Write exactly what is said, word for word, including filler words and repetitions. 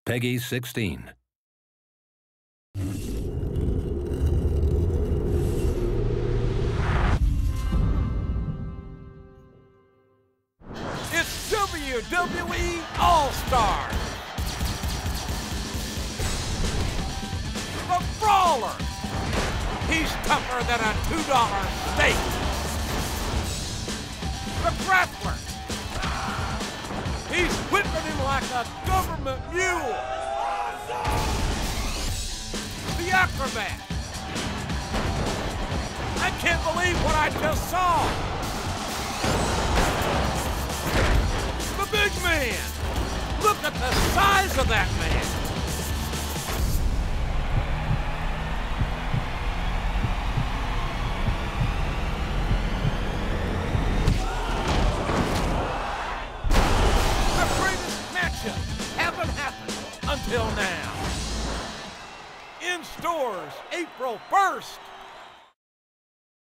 PEGI sixteen. It's W W E All Stars. The Brawler. He's tougher than a two dollar steak. The Grappler. He's whipping him like a government mule. The Acrobat. I can't believe what I just saw. The big man. Look at the size of that man. Haven't happened until now. In stores April first.